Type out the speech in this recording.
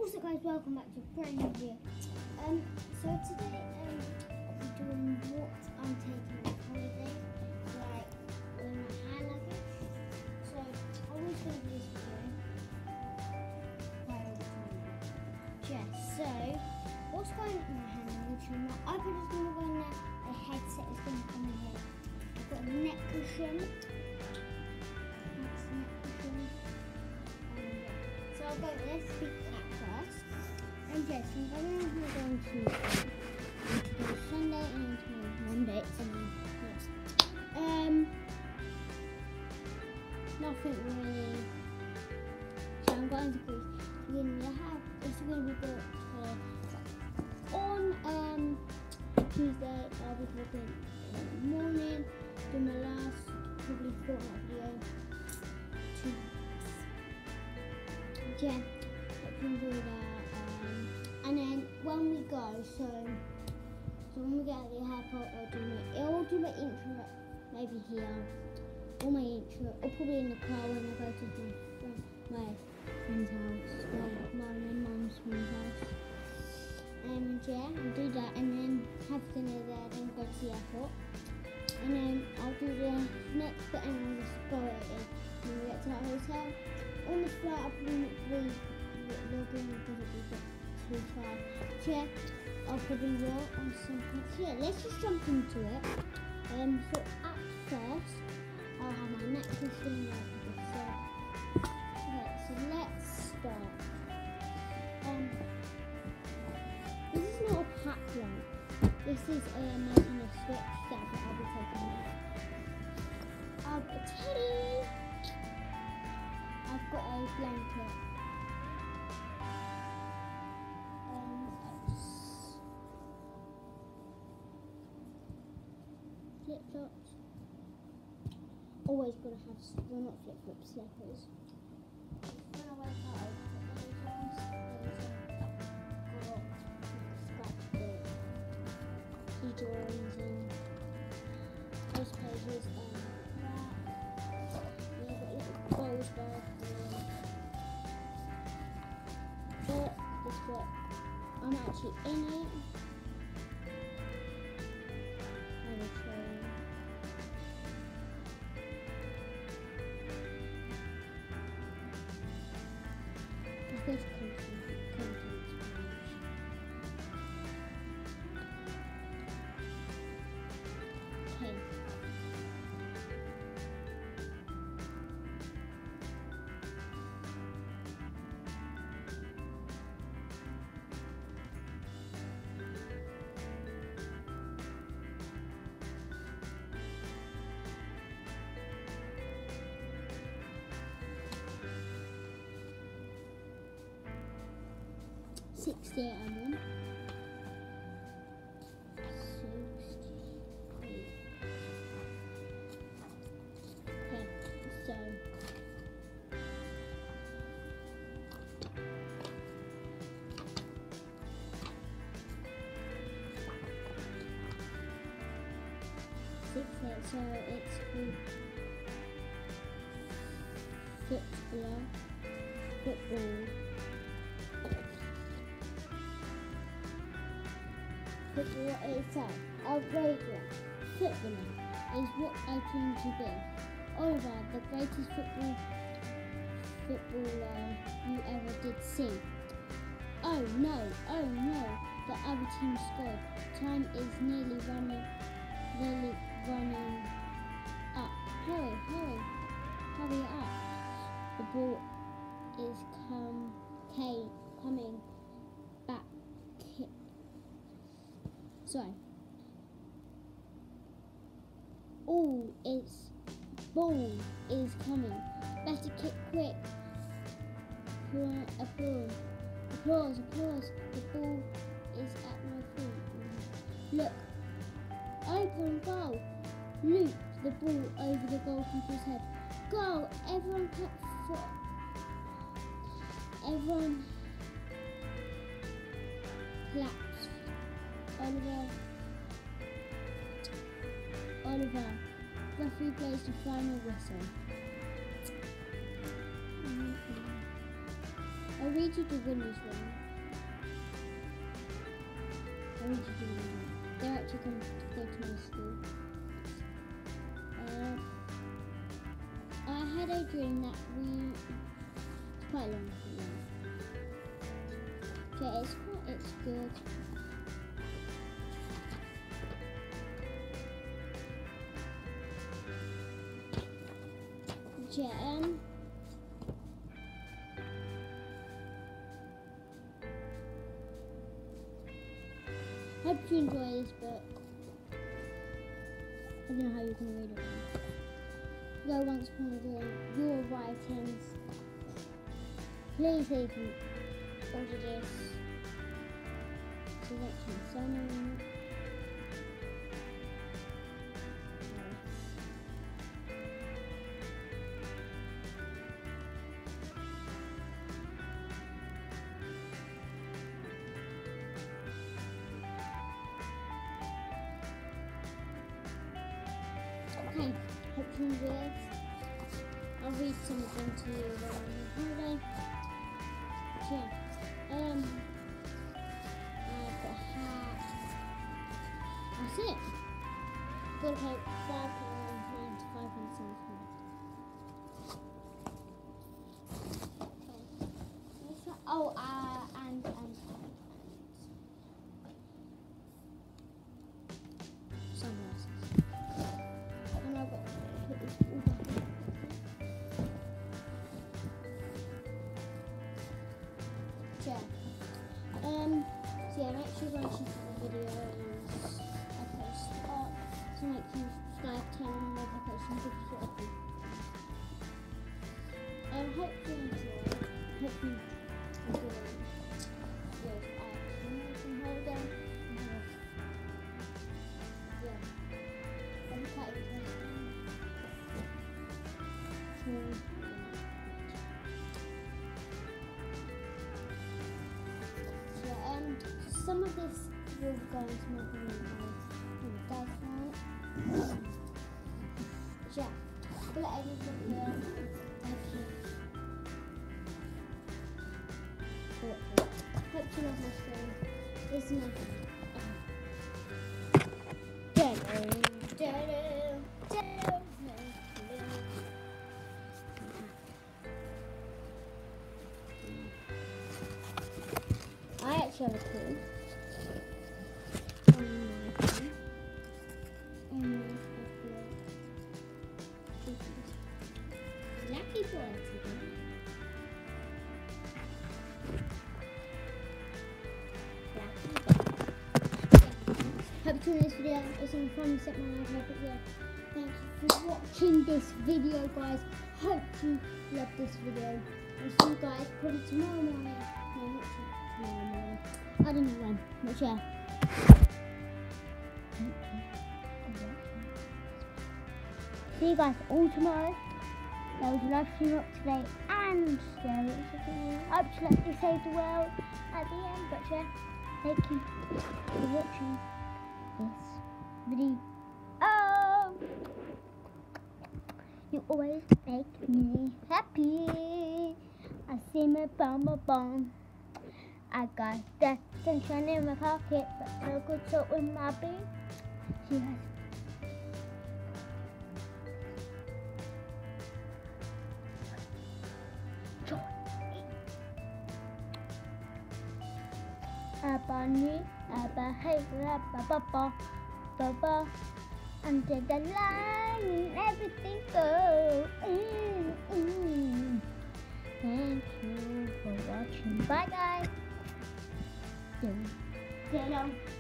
What's up guys, welcome back to a brand new video. So today I'll be doing what I'm taking on holiday, like with my hand luggage. So I always going to do this video quite all the time. Yeah, so what's going on my hand luggage? My iPad is going to go in there, a headset is going to come in here. I've got a neck cushion. That's the neck cushion. So I'll go, let's speak that first. And yes, I'm going to Sunday and tomorrow Monday. Nothing really. So I'm going to it's going to be good on Tuesday. I'll be vlogging in the morning, do my last probably fortnight video. Yeah, hope you enjoy that. And then when we go, so when we get at the airport, I'll do my intro maybe here, or my intro, or probably in the car when I go to my friend's house, my mum's friend's house. And yeah, I'll do that, and then have dinner there, then go to the airport, and then I'll do the next bit, and I'll just go when we get to that hotel. On the flight, I'll probably vlogging because it'll be too far. So yeah, I'll probably vlog on something. So yeah, let's just jump into it. So at first, I'll have my neck cushion like this. Okay, so let's start. This is not a pack one. This is making a switch that I'll be taking out. I've got Teddy. I've got a blanket. Flip flops. Always gotta have, well, not flip flops, slippers. When I wake up, I put those on. Scratch the drawings and those pages and that. Yeah, got little bows there. This book, I'm actually in it. I will show you. Let's go to contents page. Okay. I'm on. 68. Okay, so so it's called football. Football itself, outrageous. Footballer is what I dream to be. Oliver, the greatest footballer you ever did see. Oh no, the other team scored. Time is nearly running up. Hurry up. The ball is coming back. Sorry. Ball is coming. Better kick quick. Applause. The ball is at my feet. Look. Open goal. Loop the ball over the goalkeeper's head. Goal. Everyone clap for. Everyone claps. Oliver, referee plays the final whistle. I'll read you the winners one. I'll read you the winners one. They're actually coming to go to my school. I had a dream that it's quite long. Okay, it's good. Yeah, hope you enjoy this book. I don't know how you can read it. Though once upon a dream, your writings. Please leave me order this. Selection summary. Okay, hope you enjoy this. I'll read some of them to you when I'm on holiday. Yeah. I've got a hat. That's it. Got to pay £5.95. Oh, and sunglasses. And I've got to put this all back in. Yeah. So yeah, make sure you watch the videos I post up. So make you subscribe, turn on notifications if you want to. Hope you enjoy. Hope you enjoy. Yes, I actually hold down. Yeah. I'm quite interesting. Some of this will go into my video guys want. Yeah, but let everything here. Hope you love my story. This is my I actually have a clue. Lucky boy today. Hope you enjoyed this video. It's on fun set my life up there. Thank you for watching this video, guys. Hope you love this video. I'll see you guys probably tomorrow morning. No, not tomorrow morning. I don't know when. But yeah. See you guys all tomorrow. There was a live stream up today and there was absolutely save the world at the end. But yeah, thank you for watching this video. You always make me happy. I see my bum. I got that sunshine in my pocket, but no good salt with my bean. She has bunny, hey, ba, under the line, everything goes. Thank you for watching. Bye, guys.